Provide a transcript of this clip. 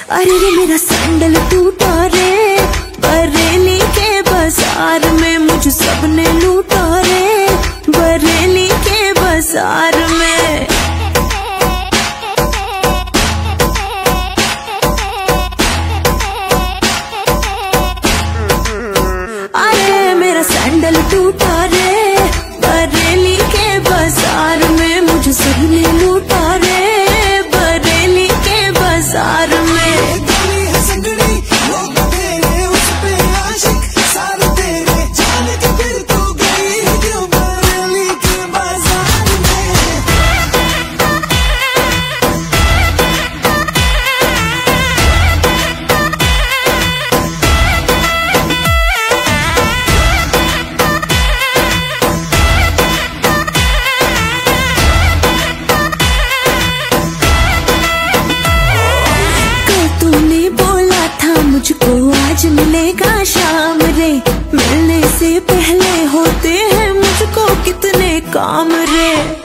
अरे रे मेरा सैंडल टूटा रे, बरेली के बाजार में मुझे सबने लूटा रे, बरेली के बाजार में। अरे मेरा सैंडल टूटा रे, बरेली के बाजार में मुझे सबने लूटा रे, बरेली के बाजार में। मुझको आज मिलेगा शाम रे, मिलने से पहले होते हैं मुझको कितने काम रे।